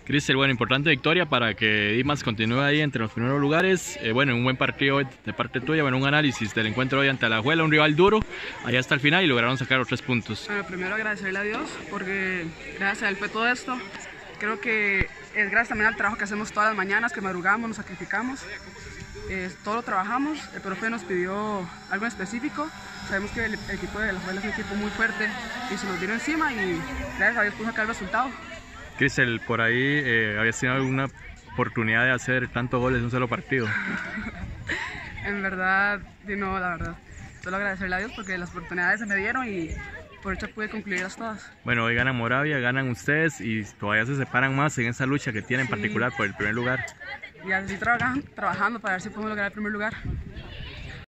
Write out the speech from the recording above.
Cristian, bueno, importante victoria para que Dimas continúe ahí entre los primeros lugares. Bueno, un buen partido de parte tuya, bueno, un análisis del encuentro hoy ante Alajuela, un rival duro, allá hasta el final y lograron sacar los 3 puntos. Bueno, primero agradecerle a Dios porque gracias a Él fue todo esto. Creo que es gracias también al trabajo que hacemos todas las mañanas, que madrugamos, nos sacrificamos. Todo lo trabajamos, el profe nos pidió algo en específico. Sabemos que el equipo de Alajuela es un equipo muy fuerte y se nos vino encima y gracias a Dios pudo sacar el resultado. Cristian, por ahí habías tenido alguna oportunidad de hacer tantos goles en un solo partido. En verdad, no, la verdad. Solo agradecerle a Dios porque las oportunidades se me dieron y por eso pude concluirlas todas. Bueno, hoy ganan Moravia, ganan ustedes y todavía se separan más en esa lucha que tienen en particular por el primer lugar. Y así trabajando para ver si podemos lograr el primer lugar.